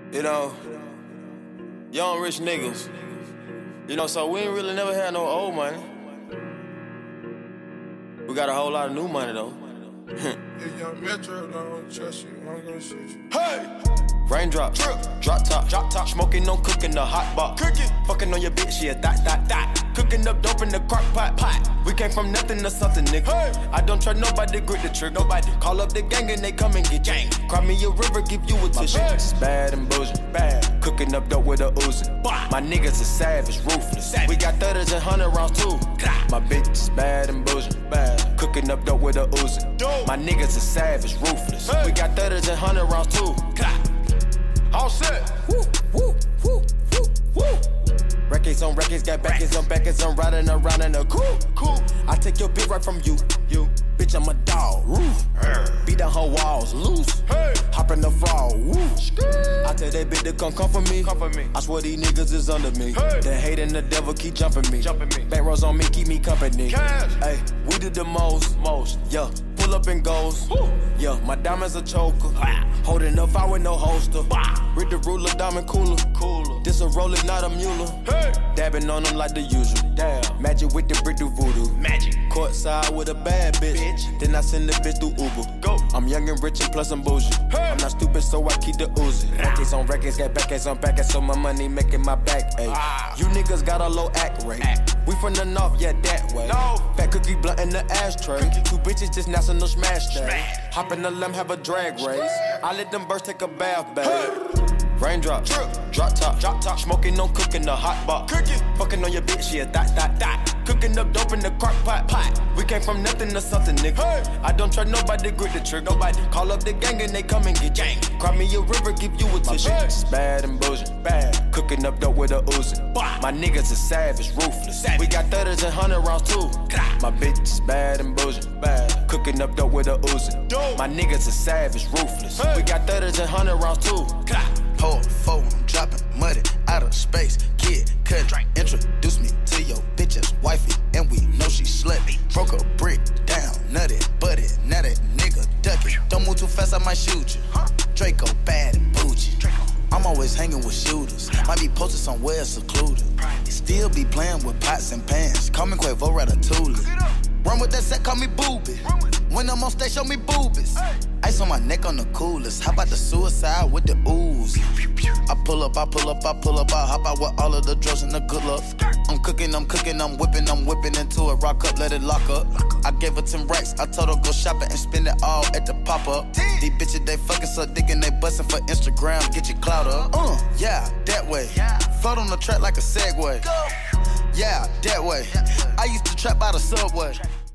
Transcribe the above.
You know, young rich niggas. You know, so we ain't really never had no old money. We got a whole lot of new money though. If young Metro don't trust you, I'm gonna shoot you. Hey! Raindrop, drop top, smoking, no cooking, the hot box. Cooking, fucking on your bitch, yeah, that. Cooking up dope in the crock pot. We came from nothing to something, nigga. Hey. I don't trust nobody, grip the trick. Nobody call up the gang and they come and get gang. Cry me a river, give you a tissue. It's bad and bullshit, bad. Cooking up dope with a Uzi. My niggas is savage, ruthless. We got 30s and 100 rounds too. My bitch is bad and bullshit, bad. Cooking up dope with a Uzi. My niggas is savage, ruthless. We got 30s and 100 rounds too. All set. Woo, woo, woo, woo, woo. Records on records, got backers on backers. I'm riding around in a cool. I take your bitch right from you. Bitch, I'm a dog. Beat down her walls, loose. Hop in the fall. Woo. I tell that bitch to come for me. I swear these niggas is under me. The hate and the devil keep jumping me. Back rows on me, keep me company. Hey, we did the most. Yeah. Pull up and goes. Yeah, my diamond's a choker. Holding up, I with no holster. Read the ruler, diamond cooler. This a roller, not a mule. Dabbing on them like the usual. Magic with the brick do voodoo. Magic. Courtside with a bad bitch. Then I send the bitch through Uber. Go. I'm young and rich and plus I'm bougie. I'm not stupid, so I keep the Uzi. Records on records, got backers on backers, so my money making my back ache. You niggas got a low act rate. We from the north, yeah, that way. Fat cookie blunt in the ashtray. Two bitches just national smash day. Hop in the limb, have a drag race. I let them birds take a bath, babe. Raindrop, drop top, smoking, no cooking, the hot box. Fucking on your bitch, yeah, that. Cooking up dope in the crock pot. We came from nothing to something, nigga. I don't trust nobody, grip the trick. Nobody call up the gang and they come and get gang. Cry me a river, give you a tissue. My bitch is bad and bullshit, bad. Cooking up dope with a Uzi. My niggas is savage, ruthless. We got 30s and 100 rounds too. My bitch is bad and bullshit, bad. Cooking up dope with a Uzi. My niggas is savage, ruthless. We got 30s and 100 rounds too. Hold phone, I'm dropping muddy out of space. Kid, cut, introduce me to your bitch's wifey, and we know she slutty. Broke a brick down, nutty, butty, now that nigga ducky. Don't move too fast, I might shoot you. Draco bad and bougie. I'm always hanging with shooters. Might be posted somewhere secluded. Still be playing with pots and pans. Call me Quavo Ratatouille. Run with that set, call me Booby. When I'm on stage, show me boobies. Ice on my neck on the coolest. How about the suicide with the ooze? I pull up, I hop out with all of the drugs and the good luck. I'm cooking, I'm whipping into it. Rock up, let it lock up. I gave her 10 racks, I told her go shopping and spend it all at the pop-up. These bitches, they fucking so dick and they bustin' for Instagram. Get your clout up. Yeah, that way. Float on the track like a Segway. Yeah, that way. I used to trap by the subway.